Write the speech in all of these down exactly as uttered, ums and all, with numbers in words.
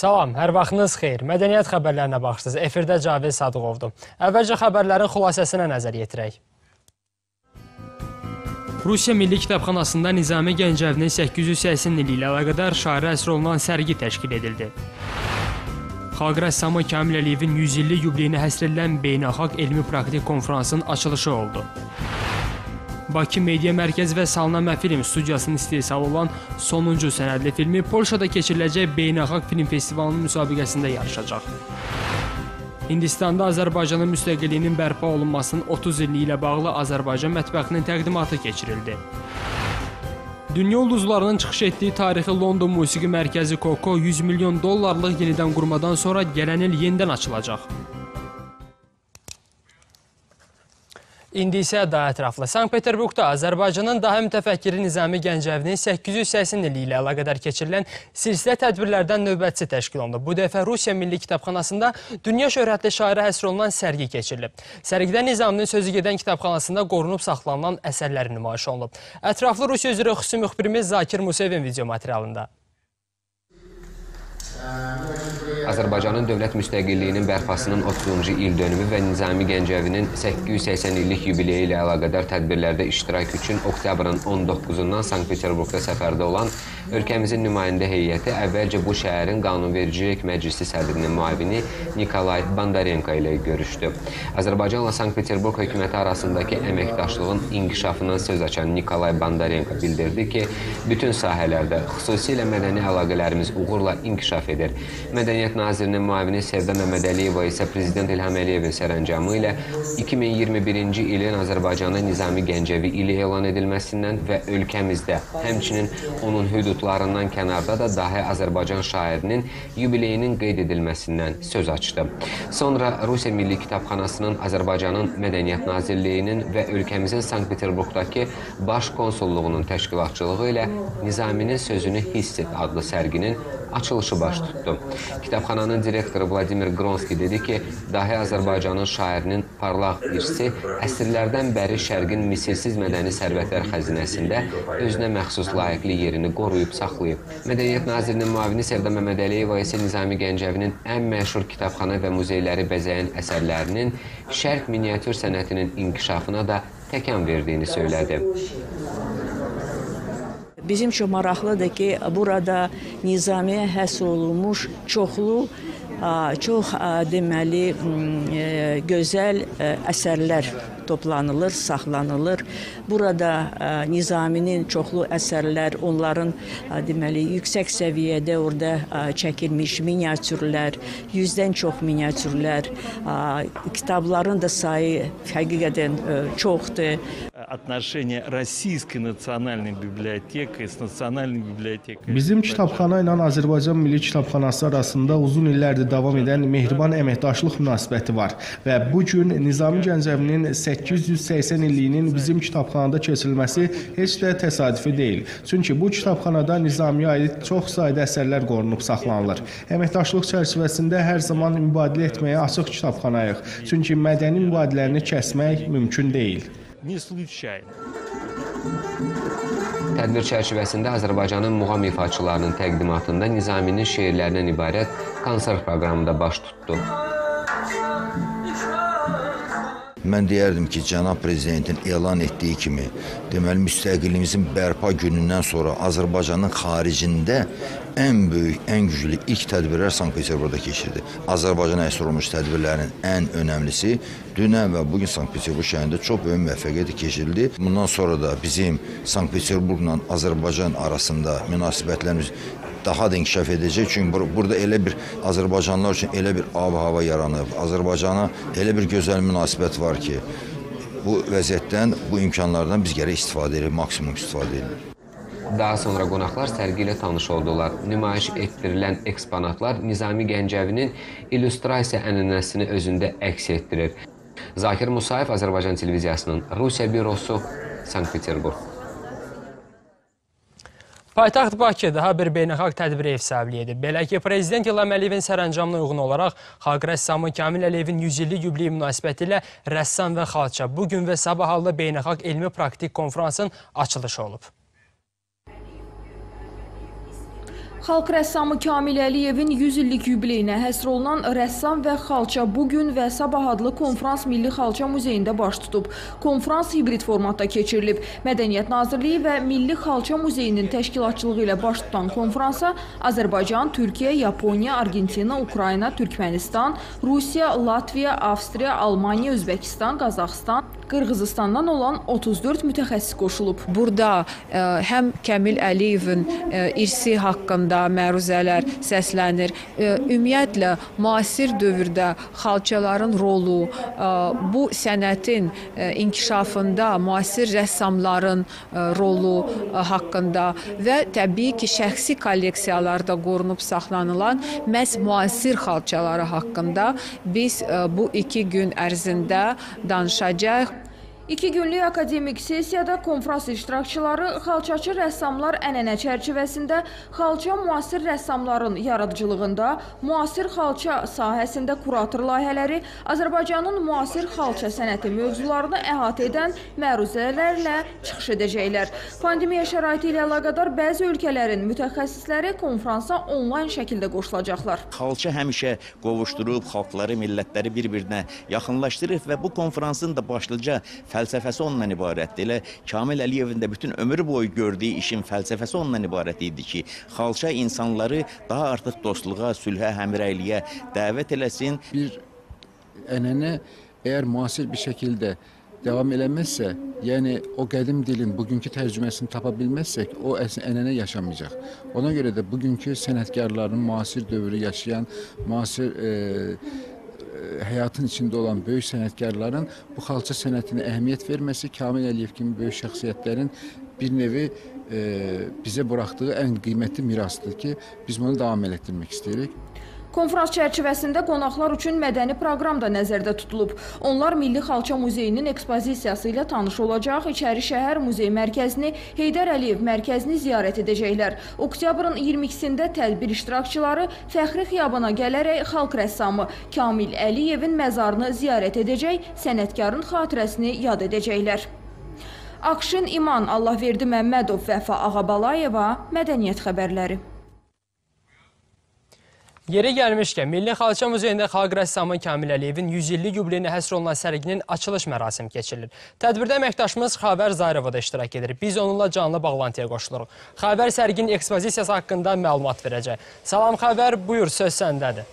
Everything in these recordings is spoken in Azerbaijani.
Salam, hər vaxtınız xeyir. Mədəniyyət xəbərlərinə baxırsınız. Efirdə Cavid Sadıqovdur. Əvvəlcə xəbərlərin xülasəsinə nəzər yetirək. Rusiya Milli Kitabxanasında Nizami Gəncəvinin səkkiz yüz səksən ili ilə əlaqədar şairə həsr olunan sərgi təşkil edildi. Xalq rəssamı Kamil Əliyevin yüz illik yubileyinə həsr edilən beynəlxalq elmi praktik konferansın açılışı oldu. Bakı Media Mərkəzi və Salnamə Film studiyasının istehsalı olan sonuncu sənədli filmi Polşada keçiriləcək Beynəlxalq Film Festivalının müsabiqəsində yarışacaq. Hindistanda Azərbaycanın müstəqilliyinin bərpa olunmasının otuz illiyi ilə bağlı Azərbaycan mətbəxinin təqdimatı keçirildi. Dünya ulduzlarının çıxış etdiyi tarixi London Musiqi Mərkəzi Koko yüz milyon dollarlıq yenidən qurmadan sonra gələn il yenidən açılacaq. İndi isə daha ətraflı. Sankt-Peterburqda Azərbaycanın daha mütəfəkkiri Nizami Gəncəvinin səkkiz yüz səksən ili ilə əlaqədar keçirilən silsilə tədbirlərdən növbətçisi təşkil olundu. Bu dəfə Rusiya Milli Kitabxanasında dünya şöhrətli şairə həsr olunan sərgi keçirilib. Sərgidə Nizaminin sözü gedən kitabxanasında qorunub saxlanılan əsərləri nümayiş olunub. Ətraflı Rusiya üzrə xüsusi müxbirimiz Zakir Musevin video materialında. Azərbaycanın dövlət müstəqilliyinin bərpasının otuzuncu il dönümü və Nizami Gəncəvinin səkkiz yüz səksən illik yubileyi ilə əlaqədar tədbirlərdə iştirak üçün oktyabrın on doqquzundan Sankt-Peterburqda səfərdə olan ölkəmizin nümayəndə heyəti əvvəlcə bu şəhərin Qanunvericilik Məclisi sədrinin müavini Nikolay Bondarenko ilə görüşdü. Azərbaycanla Sankt-Peterburq hökuməti arasındakı əməkdaşlığın inkişafından söz açan Nikolay Bondarenko bildirdi ki, bütün sahələrdə, xüsusilə mədəni əlaqələrimiz uğurla inkişaf edir. Mədəniyyət Nazirinin müavini Sevda Məmmədəliyeva isə Prezident İlham Əliyevin sərəncamı ilə iki min iyirmi birinci ilin Azərbaycanın Nizami Gəncəvi ili elan edilməsindən və ölkəmizdə, həmçinin onun hüdudlarından kənarda da dahi Azərbaycan şairinin yubileyinin qeyd edilməsindən söz açdı. Sonra Rusiya Milli Kitabxanasının Azərbaycanın Mədəniyyət Nazirliyinin və ölkəmizin Sankt-Peterburqdakı Baş Konsulluğunun təşkilatçılığı ilə Nizaminin sözünü hiss et adlı sərginin açılışı baş tutdu. Kitabxananın direktoru Vladimir Gronski dedi ki, dahi Azərbaycanın şairinin parlaq irsi əsrlərdən bəri şərqin misilsiz mədəni sərvətlər xəzinəsində özünə məxsus layiqli yerini qoruyub saxlayıb. Mədəniyyət Nazirinin müavini Sevda Məmmədəliyeva isə Nizami Gəncəvinin ən məşhur kitabxana və muzeyləri bəzəyən əsərlərinin şərq miniatür sənətinin inkişafına da təkan verdiyini söylədi. Bizim üçün maraqlıdır ki, burada Nizamiyə həsr olunmuş çoxlu, çox deməli gözəl əsərlər toplanılır, saxlanılır. Burada Nizaminin çoxlu əsərlər, onların deməli yüksək səviyyədə orada çəkilmiş miniatürlər, yüzdən çox miniatürlər, kitabların da sayı həqiqətən çoxdur. Отношения Российской национальной библиотекой с национальной библиотекой. Bizim kitabxana ilə Azərbaycan Milli Kitabxanası arasında uzun illərdir davam edən mehriban əməkdaşlıq münasibəti var və bu gün Nizami Gəncəvinin səkkiz yüz səksən illiyinin bizim kitabxanada keçirilməsi heç də təsadüfi deyil. Çünki bu kitabxanada Nizamiyə aid çox sayda əsərlər qorunub saxlanılır. Əməkdaşlıq çərçivəsində hər zaman mübadilə etməyə açıq kitabxanayıq. Çünki mədəni mübadiləni kəsmək mümkün deyil. Tədbir çərçivəsində Azərbaycanın muğam ifaçılarının təqdimatında Nizaminin şeirlərindən ibarət konsert proqramında baş tutdu. Mən deyərdim ki, Cənab Prezidentin elan etdiyi kimi, deməli, müstəqilliyimizin bərpa günündən sonra Azərbaycanın xaricində ən böyük, ən güclü ilk tədbirlər Sankt-Peterburqda keçirdi. Azərbaycana həsr olunmuş tədbirlərin ən önəmlisi dünən və bugün Sankt-Peterburq şəhərində çox böyük müvəffəqiyyətlə keçirildi. Bundan sonra da bizim Sankt-Peterburqla Azərbaycan arasında münasibətlərimiz daha da inkişaf edəcək. Çünki burada elə bir Azərbaycanlılar üçün elə bir ab-hava yaranıb, Azərbaycana elə bir gözəl münasibət var ki, bu vəziyyətdən, bu imkanlardan biz gərək istifadə edirik, maksimum istifadə edirik. Daha sonra qonaqlar sərgi ilə tanış oldular. Nümayiş etdirilən eksponatlar Nizami Gəncəvinin illüstrasiya ənənəsini özündə əks etdirir. Zakir Musayev, Azərbaycan televiziyasının Rusiya bürosu, Sankt-Peterburq. Paytaxt Bakı daha bir beynəlxalq tədbirə ev sahibliyi edib. Belə ki, Prezident İlham Əliyevin sərəncamına uyğun olaraq xalq rəssamı Kamil Əliyevin yüz illik yubileyi münasibəti ilə rəssam və xalça bugün və sabah halda beynəlxalq elmi praktik konferansın açılışı olub. Xalq rəssamı Kamil Əliyevin yüz illik yubileyinə həsr olunan Rəssam və Xalça bugün və sabah adlı konfrans Milli Xalça Muzeyində baş tutub. Konfrans hibrid formatda keçirilib. Mədəniyyət Nazirliyi və Milli Xalça Muzeyinin təşkilatçılığı ilə baş tutan konfransa Azərbaycan, Türkiyə, Yaponiya, Argentina, Ukrayna, Türkmənistan, Rusiya, Latviya, Avstriya, Almaniya, Özbəkistan, Qazaxıstan, Qırğızıstandan olan otuz dörd mütəxəssis qoşulub. Burada ə, həm Kamil Əliyevin ə, irsi haqqında məruzələr səslənir. Ə, ümumiyyətlə, müasir dövrdə xalçaların rolu, ə, bu sənətin ə, inkişafında müasir rəssamların ə, rolu ə, haqqında və təbii ki, şəxsi kolleksiyalarda qorunub saxlanılan məhz müasir xalçaları haqqında biz ə, bu iki gün ərzində danışacağıq. İki günlük akademik sessiyada konfrans iştirakçıları xalçaçı rəssamlar ənənə çərçivəsində xalça müasir rəssamların yaradıcılığında, müasir xalça sahəsində kurator layihələri, Azərbaycanın müasir xalça sənəti mövzularını əhatə edən məruzələrlə çıxış edəcəklər. Pandemiya şəraiti ilə əlaqədar bəzi ölkələrin mütəxəssisləri konfransa onlayn şəkildə qoşulacaqlar. Xalça həmişə qovuşdurub, xalqları, millətləri bir-birinə yaxınlaşdırır və bu konfransın da başlıca fəlsəfəsi ondan ibarətdir. Elə Kamil Əliyevin də bütün ömür boyu gördüyü işin fəlsəfəsi ondan ibarət idi ki, xalça insanları daha artıq dostluğa, sülhə, həmrəyliyə dəvət eləsin. Bir ənənə əgər müasir bir şəkildə davam eləməzsə, yəni o qədim dilin bugünkü tərcüməsini tapa bilməzsək, o ənənə yaşamayacaq. Ona görə də bugünkü sənətkarların, müasir dövrü yaşayan, müasir e, həyatın içində olan böyük sənətkarların bu xalça sənətinə əhəmiyyət verməsi Kamil Əliyev kimi böyük şəxsiyyətlərin bir nevi e, bizə buraxdığı ən qiymətli mirasdır ki, biz bunu davam elətdirmək istəyirik. Konfrans çərçivəsində qonaqlar üçün mədəni proqram da nəzərdə tutulub. Onlar Milli Xalça Muzeyinin ekspozisiyası ilə tanış olacaq, İçəri Şəhər Muzey Mərkəzini, Heydər Əliyev Mərkəzini ziyarət edəcəklər. Oktyabrın iyirmi ikisində tədbir iştirakçıları Fəxri Xiyabana gələrək xalq rəssamı Kamil Əliyevin məzarını ziyarət edəcək, sənətkarın xatirəsini yad edəcəklər. Akşin İman, Allahverdi Məmmədov, Vəfa Ağabalayeva, Mədəniyyət xəbərləri. Yeri gəlmişkən, Milli Xalça Muzeyində xalq rəssamı Kamil Əliyevin yüz illik yubileyinə həsr olunan sərginin açılış mərasimi keçirilir. Tədbirdə əməkdaşımız Xavər Zayrova da iştirak edir. Biz onunla canlı bağlantıya qoşuluruq. Xavər sərginin ekspozisiyası haqqında məlumat verəcək. Salam Xavər, buyur, söz səndədir.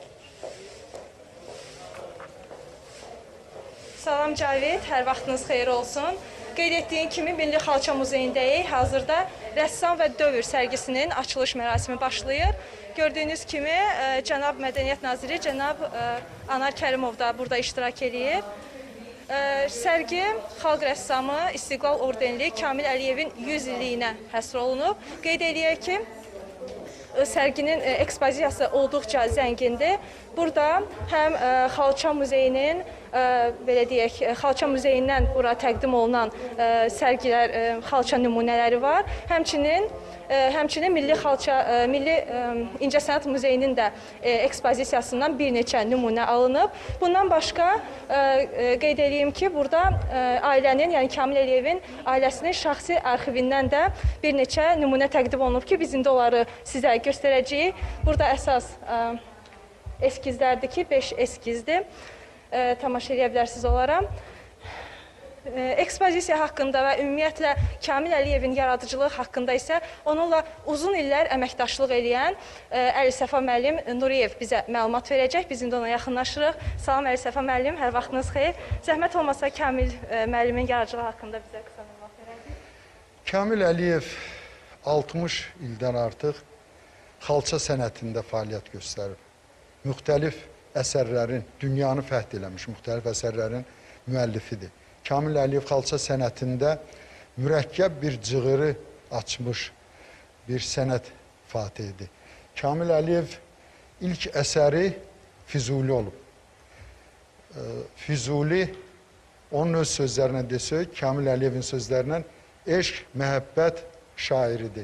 Salam Cavid, hər vaxtınız xeyir olsun. Qeyd etdiyim kimi Milli Xalça Muzeyindəyik. Hazırda Rəssam və Dövr sərgisinin açılış mərasimi başlayır. Gördüyünüz kimi Cənab Mədəniyyət Naziri, Cənab Anar Kərimov da burada iştirak edir. Sərgi xalq rəssamı İstiqlal Ordenli Kamil Əliyevin yüz illiyinə həsr olunub. Qeyd edək ki, sərginin ekspozisiyası olduqca zəngindir. Burada həm Xalça Muzeyinin, belə deyək, Xalça Muzeyindən bura təqdim olunan sərgilər, xalça nümunələri var. Həmçinin Həmçinin Milli Xalça, Milli İncəsənət Muzeyinin də ekspozisiyasından bir neçə nümunə alınıb. Bundan başqa qeyd edeyim ki, burada ailənin, yəni Kamil Əliyevin ailəsinin şəxsi arxivindən də bir neçə nümunə təqdim olunub ki, biz indi onları sizə göstərəcəyik. Burada əsas eskizlərdir ki, beş eskizdir. Tamaşa edə bilərsiniz onlara. Ekspozisiya haqqında və ümumiyyətlə Kamil Əliyevin yaradıcılığı haqqında isə onunla uzun illər əməkdaşlıq edən Əlisəfa müəllim Nuriyev bizə məlumat verəcək. Biz indi ona yaxınlaşırıq. Salam Əlisəfa müəllim, hər vaxtınız xeyir. Zəhmət olmasa Kamil müəllimin yaradıcılığı haqqında bizə qısa məlumat verəcək. Kamil Əliyev altmış ildən artıq xalça sənətində fəaliyyət göstərib. Müxtəlif əsərlərin, dünyanı fəth eləmiş müxtəlif əsərlərin müəllifidir. Kamil Əliyev xalça sənətində mürəkkəb bir cığırı açmış bir sənət fatihidir. Kamil Əliyev ilk əsəri Füzuli olub. Füzuli, onun öz sözlərinə desək, Kamil Əliyevin sözlərindən eşq, məhəbbət şairidir.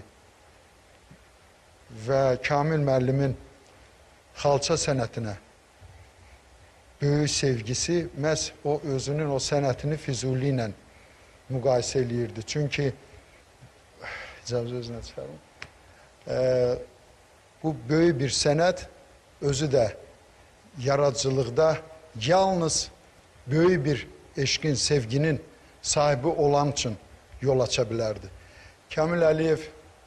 Və Kamil müəllimin xalça sənətinə böyük sevgisi məhz o özünün o sənətini Füzuli ilə müqayisə eləyirdi. Çünki icazə özünə çıxarım. bu böyük bir sənət özü də yaradıcılıqda yalnız böyük bir eşqin, sevginin sahibi olan üçün yol aça bilərdi. Kamil Əliyev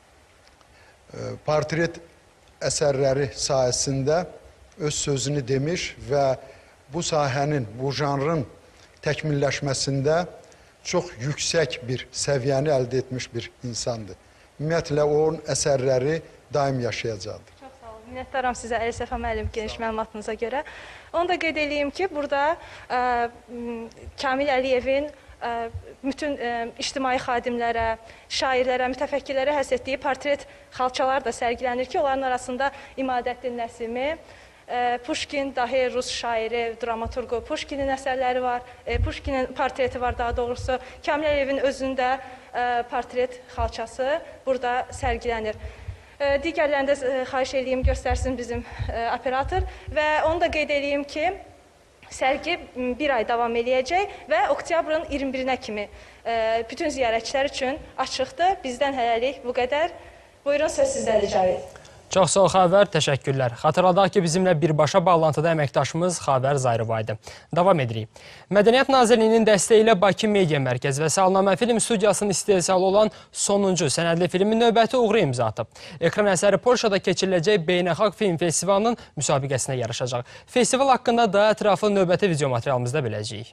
portret əsərləri sayəsində öz sözünü demiş və bu sahənin, bu janrın təkmilləşməsində çox yüksək bir səviyyəni əldə etmiş bir insandır. Ümumiyyətlə, onun əsərləri daim yaşayacaqdır. Çox sağ olun. Minnətdaram sizə Əli Səfa müəllim geniş məlumatınıza görə. Onu da qeyd edeyim ki, burada ə, Kamil Əliyevin ə, bütün ə, ictimai xadimlərə, şairlərə, mütəfəkkirlərə həsr etdiyi portret xalçalar da sərgilənir ki, onların arasında İmadəddin Nəsimi, ə, Puşkin, dahi Rus şairi, dramaturqu Puşkinin əsərləri var, ə, Puşkinin portreti var daha doğrusu, Kamil Əliyevin özündə ə, portret xalçası burada sərgilənir. Digərlərində xahiş edeyim göstərsin bizim operator və onu da qeyd edeyim ki, sərgi bir ay davam edəcək və oktyabrın iyirmi birinə kimi bütün ziyarətçilər üçün açıqdır. Bizdən hələlik bu qədər. Buyurun, söz sizdədir Cavid. Çox sağ ol Xavər, təşəkkürlər. Xatırladaq ki, bizimlə birbaşa bağlantıda əməkdaşımız Xavər Zayrova idi. Davam edirik. Mədəniyyət Nazirliyinin dəstəyi ilə Bakı Media Mərkəzi və Salnamə Film Studiyasının istehsalı olan sonuncu sənədli filmin növbəti uğru imza atıb. Ekran əsəri Polşada keçiriləcək Beynəlxalq Film Festivalının müsabiqəsinə yarışacaq. Festival haqqında daha ətraflı növbəti video materialımızda biləcəyik.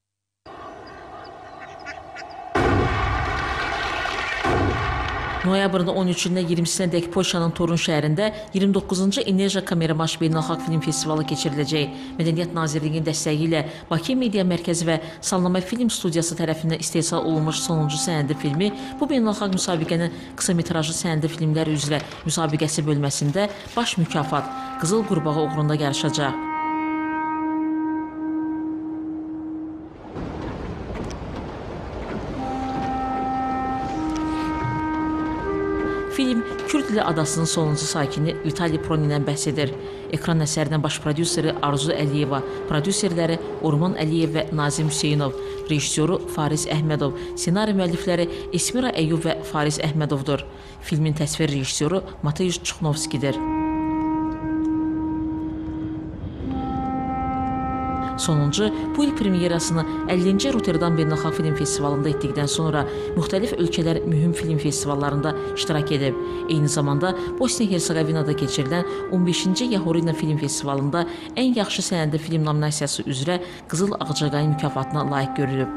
Noyabrın on üçündən iyirmisinə dək Polşanın Torun şəhərində iyirmi doqquzuncu Enerja Kameramaş Beynəlxalq Film Festivalı keçiriləcək. Mədəniyyət Nazirliyinin dəstəyi ilə Bakı Media Mərkəzi və Salnamə Film Studiyası tərəfindən istehsal olunmuş sonuncu sənədli filmi bu beynəlxalq müsabiqənin qısa metrajlı sənədli filmlər üzrə müsabiqəsi bölməsində baş mükafat Qızıl Qurbağa uğrunda yarışacaq. Film Kürd dili adasının sonuncu sakini Vitali Pronindən bəhs edir. Ekran əsərinin baş prodüseri Arzu Əliyeva, prodüserləri Orman Əliyev və Nazim Hüseynov, rejissoru Fariz Əhmədov, ssenari müəllifləri Esmira Əyyub və Fariz Əhmədovdur. Filmin təsvir rejissoru Mateusz Çuxnovskidir. Sonuncu, bu il premyerasını əllinci Rotterdam Beynəlxalq Film Festivalında etdikdən sonra müxtəlif ölkələr mühüm film festivallarında iştirak edib. Eyni zamanda Bosniya-Hersegovinada keçirilən on beşinci Yahorina Film Festivalında ən yaxşı sənədli film nominasiyası üzrə Qızıl Ağcaqayın mükafatına layiq görülüb.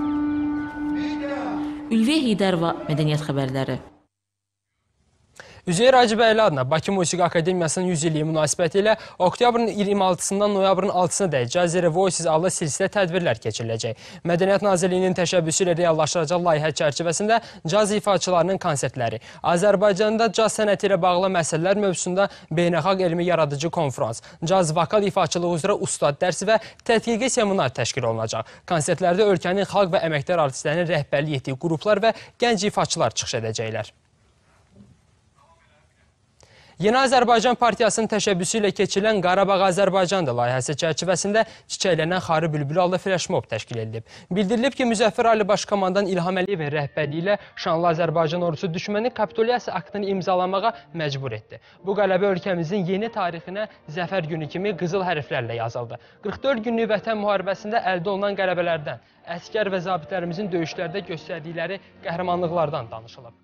Ülviyə Heydərova, Mədəniyyət xəbərləri. Üzeyir Hacıbəyli adına Bakı Musiqi Akademiyasının yüz illiyi münasibəti ilə oktyabrın iyirmi altısından noyabrın altısına dək Jazzy Voices adlı silsilə tədbirlər keçiriləcək. Mədəniyyət Nazirliyinin təşəbbüsü ilə reallaşdıracaq layihə çərçivəsində caz ifaçılarının konsertləri, Azərbaycanda caz sənəti ilə bağlı məsələlər mövzusunda beynəlxalq elmi yaradıcı konfrans, caz vokal ifaçılığı üzrə ustad dərsi və tədqiqi seminar təşkil olunacaq. Konsertlərdə ölkənin xalq və əməkdar artistlərinin rəhbərlik etdiyi qruplar və gənc ifaçılar çıxış edəcəklər. Yeni Azərbaycan Partiyasının təşəbbüsü ilə keçirilən Qarabağ Azərbaycandır layihəsi çərçivəsində çiçəklənən Xarı Bülbülü adlı flashmob təşkil edilib. Bildirilib ki, Müzəffər Ali Başkomandan İlham Əliyevin rəhbərliyi ilə şanlı Azərbaycan ordusu düşmənin kapituliyası aktını imzalamağa məcbur etdi. Bu qələbə ölkəmizin yeni tarixinə zəfər günü kimi qızıl hərflərlə yazıldı. qırx dörd günlük vətən müharibəsində əldə olunan qələbələrdən, əskər və zabitlərimizin döyüşlərdə göstərdikləri qəhrəmanlıqlardan danışılıb.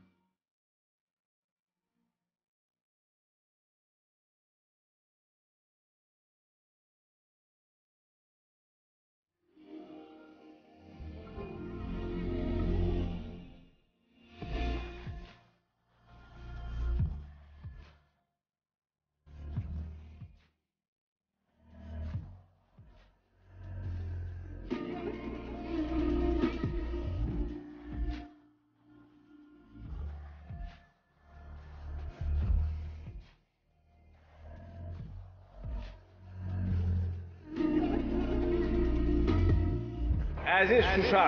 Əziz Şuşa,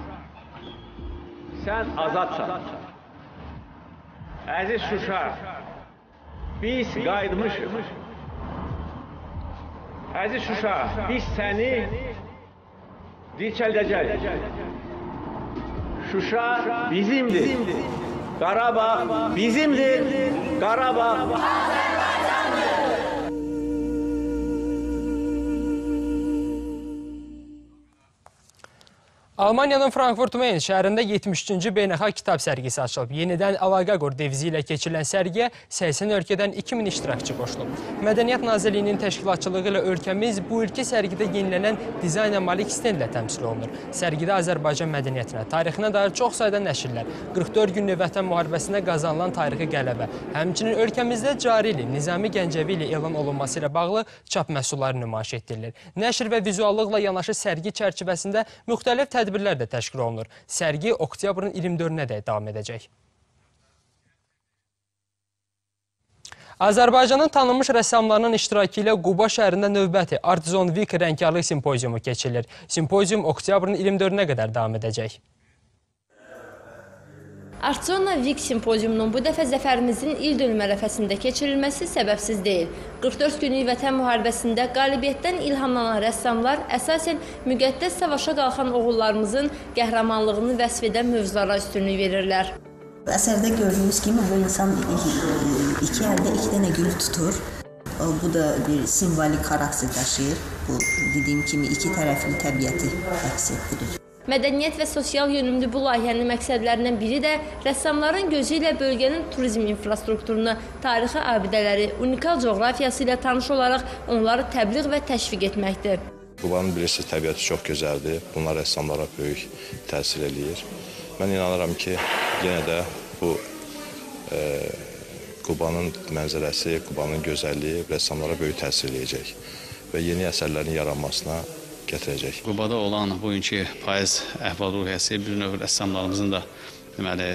sən azadsan. Əziz Şuşa, biz qayıtmışıq. Əziz Şuşa, biz səni dirçəldəcəyik. Şuşa bizimdir. Qarabağ bizimdir. Qarabağ Almaniyanın Frankfurt-Main şəhərində yetmiş üçüncü beynəlxalq kitab sərgisi açılıb. Yenidən əlaqə qur devizi ilə keçirilən sərgiyə səksən ölkədən iki min iştirakçı qoşulub. Mədəniyyət Nazirliyinin təşkilatçılığı ilə ölkəmiz bu ilki sərgidə yenilənən dizayna malik stendlə təmsil olunur. Sərgidə Azərbaycan mədəniyyətinə, tarixinə dair çox sayda nəşrlər, qırx dörd günlük vətən müharibəsində qazanılan tarixi qələbə, həmçinin ölkəmizdə cari ili Nizami Gəncəvi ilə elan olunması ilə bağlı çap məhsulları nümayiş etdirilir. Nəşr və vizuallıqla yanaşı sərgi çərçivəsində müxtəlif tədbirlər tədbirlər də təşkil olunur. Sərgi oktyabrın iyirmi dördünə də davam edəcək. Azərbaycanın tanınmış rəssamlarının iştirakı ilə Quba şəhərində növbəti Art Zone Week rəngkarlıq simpoziumu keçirilir. Simpozium oktyabrın iyirmi dördünə qədər davam edəcək. Art Zone Week simpoziumunun bu dəfə zəfərimizin il dönümü ərəfəsində keçirilməsi səbəbsiz deyil. qırx dörd günlük vətən müharibəsində qalibiyyətdən ilhamlanan rəssamlar əsasən müqəddəs savaşa qalxan oğullarımızın qəhrəmanlığını vəsf edən mövzulara üstünlük verirlər. Əsərdə gördüyünüz kimi bu insan iki əldə iki dənə gül tutur. Bu da bir simvolik xarakter daşıyır. Bu dediyim kimi iki tərəfli təbiəti əks etdirir. Mədəniyyət və sosial yönümlü bu layihənin məqsədlərindən biri də rəssamların gözü ilə bölgənin turizm infrastrukturunu, tarixi abidələri, unikal coğrafiyası ilə tanış olaraq onları təbliğ və təşviq etməkdir. Qubanın bilirsiniz, təbiəti çox gözəldir. Bunlar rəssamlara böyük təsir eləyir. Mən inanıram ki, yenə də bu e, Qubanın mənzərəsi, Qubanın gözəlliyi rəssamlara böyük təsir eləyəcək və yeni əsərlərin yaranmasına gətirəcək. Qubada olan bugünkü payız əhval-ruhiyyəsi bir növ rəssamlarımızın da deməli,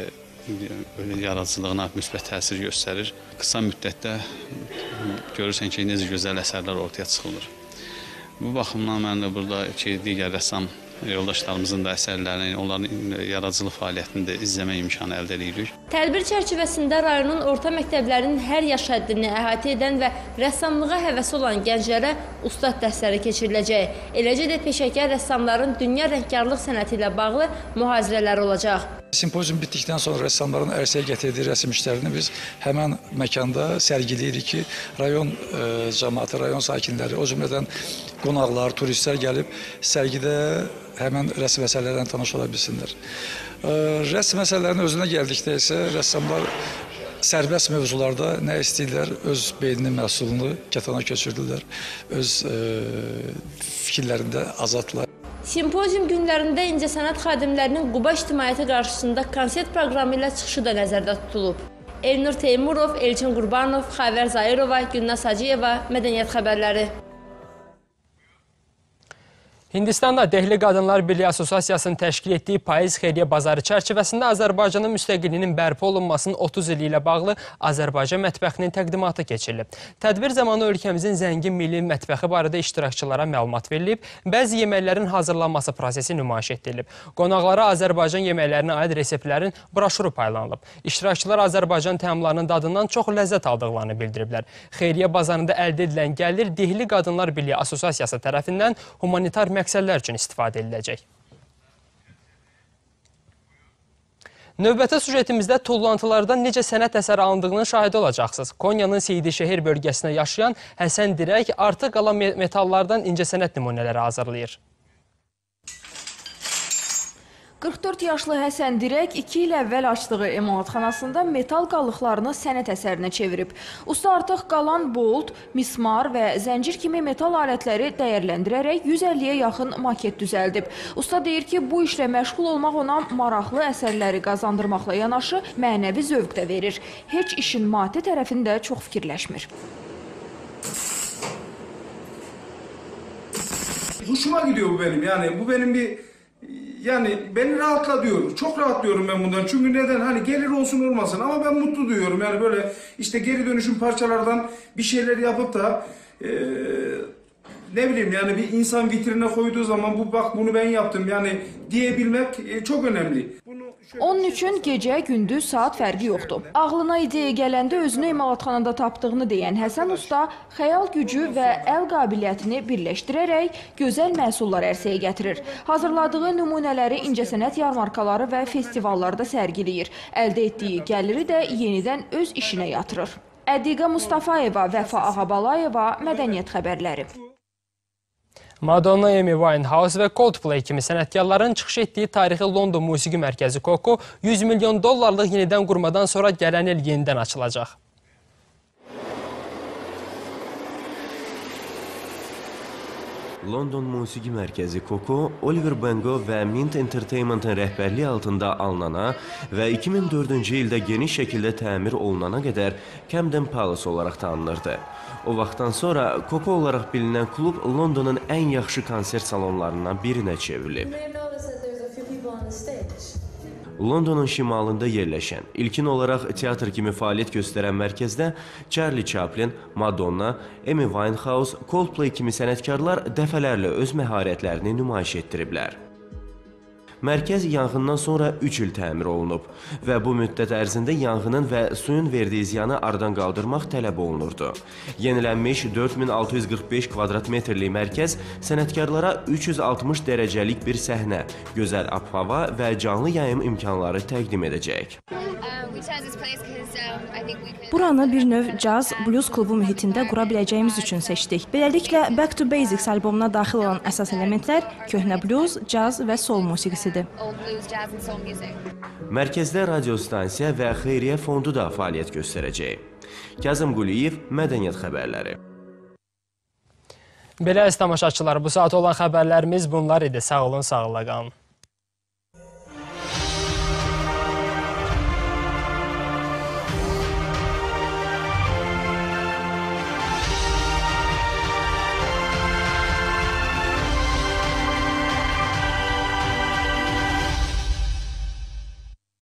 e, yaradıcılığına müsbət təsir göstərir. Qısa müddətdə görürsən ki, necə gözəl əsərlər ortaya çıxılır. Bu baxımdan mən də burada ki, digər rəssam yoldaşlarımızın da əsərlərini, onların yaradıcılıq fəaliyyətini də izləmə imkanı əldə edirik. Tədbir çərçivəsində rayonun orta məktəblərinin hər yaş həddini əhatə edən və rəssamlığa həvəsi olan gənclərə ustad dərsləri keçiriləcək. Eləcə də peşəkar rəssamların dünya rəngkarlıq sənəti ilə bağlı mühazirələr olacaq. Simpozium bitdikdən sonra rəssamların ərsəyə gətirdiyi rəsm işlərini biz həmən məkanda sərgiləyirik ki, rayon e, cəmaatı, rayon sakinləri, o cümlədən qonaqlar, turistlər gəlib sərgidə həmən rəsm məsələlərlə tanış ola bilsinlər. E, rəsm məsələlərinin özünə gəldikdə isə rəssamlar sərbəst mövzularda nə istəyirlər, öz beyninin məhsulunu kətana köçürdülər, öz e, fikirlərində azadlar. Simpozium günlərində incəsənət xadimlərinin Quba ictimaiyyəti qarşısında konsert proqramı ilə çıxışı da nəzərdə tutulub. Elnur Teymurov, Elçin Qurbanov, Xavər Zahirova, Günnaz Hacıyeva, Mədəniyyət xəbərləri. Hindistanda Dehli Qadınlar Birliyi Assosiasiyasının təşkil etdiyi payız xeyriyyə bazarı çərçivəsində Azərbaycanın müstəqilliyinin bərpa olunmasının otuz ili ilə bağlı Azərbaycan mətbəxinin təqdimatı keçirilib. Tədbir zamanı ölkəmizin zəngin milli mətbəxi barədə iştirakçılara məlumat verilib, bəzi yeməklərin hazırlanması prosesi nümayiş etdirilib. Qonaqlara Azərbaycan yeməklərinə aid reseptlərin broşuru paylanılıb. İştirakçılar Azərbaycan təamlarının dadından çox ləzzət aldıqlarını bildiriblər. Xeyriyyə bazarında əldə edilən gəlir Dehli Qadınlar Birliyi Assosiasiyası tərəfindən humanitar məqsədlər üçün istifadə ediləcək. Növbəti sujetimizdə tullantılardan necə sənət əsəri alındığının şahidi olacaqsınız. Konyanın Seydişehir bölgəsində yaşayan Həsən Dirək artıq qalan metallardan incəsənət nümunələri hazırlayır. qırx dörd yaşlı Həsən Dirək iki il əvvəl açdığı emalatxanasında metal qalıqlarını sənət əsərinə çevirib. Usta artıq qalan bolt, mismar və zəncir kimi metal alətləri dəyərləndirərək yüz əlliyə yaxın maket düzəldib. Usta deyir ki, bu işlə məşğul olmaq ona maraqlı əsərləri qazandırmaqla yanaşı mənəvi zövq də verir. Heç işin maddi tərəfində çox fikirləşmir. Hoşuma gidiyor bu benim. Yani bu benim bir Yani beni rahatlatıyor. Çok rahatlıyorum ben bundan. Çünkü neden? Hani gelir olsun olmasın ama ben mutlu duyuyorum. Yani böyle işte geri dönüşüm parçalardan bir şeyler yapıp da e, ne bileyim yani bir insan vitrine koyduğu zaman bu bak bunu ben yaptım yani diyebilmek e, çok önemli. Onun üçün gecə, gündüz saat fərqi yoxdur. Ağlına ideya gələndə özünü emalatxanada tapdığını deyən Həsən Usta xəyal gücü və əl qabiliyyətini birləşdirərək gözəl məhsullar ərsəyə gətirir. Hazırladığı nümunələri incəsənət yarmarkaları və festivallarda sərgiləyir. Əldə etdiyi gəliri də yenidən öz işinə yatırır. Ədiqə Mustafayeva, Vəfa Ağabalayeva, Mədəniyyət xəbərləri. Madonna, Amy Winehouse və Coldplay kimi sənətkarların çıxış etdiyi tarixi London Musiqi Mərkəzi Koko yüz milyon dollarlıq yenidən qurmadan sonra gələn il yenidən açılacaq. London Musiqi Mərkəzi Koko, Oliver Bengo və Mint Entertainment'ın rəhbərliyi altında alınana və iki min dördüncü ildə geniş şəkildə təmir olunana qədər Camden Palace olaraq tanınırdı. O vaxtdan sonra Koko olaraq bilinən klub Londonun ən yaxşı konsert salonlarından birinə çevrilib. Londonun şimalında yerləşən, ilkin olaraq teatr kimi fəaliyyət göstərən mərkəzdə Charlie Chaplin, Madonna, Amy Winehouse, Coldplay kimi sənətkarlar dəfələrlə öz məharətlərini nümayiş etdiriblər. Mərkəz yanğından sonra üç il təmir olunub və bu müddət ərzində yanğının və suyun verdiyi ziyanı aradan qaldırmaq tələb olunurdu. Yenilənmiş dörd min altı yüz qırx beş kvadrat metrlik mərkəz sənətkarlara üç yüz altmış dərəcəlik bir səhnə, gözəl ab-hava və canlı yayım imkanları təqdim edəcək. Buranı bir növ caz, blues klubu mühitində qura biləcəyimiz üçün seçdik. Beləliklə, Back to Basics albomuna daxil olan əsas elementlər köhnə blues, caz və sol musiqisidir. Mərkəzdə radiostansiya və xeyriyyə fondu da fəaliyyət göstərəcək. Kazım Quliyev, Mədəniyyət xəbərləri. Belə əziz tamaşaçılar, bu saat olan xəbərlərimiz bunlar idi. Sağ olun, sağlıqla qalın.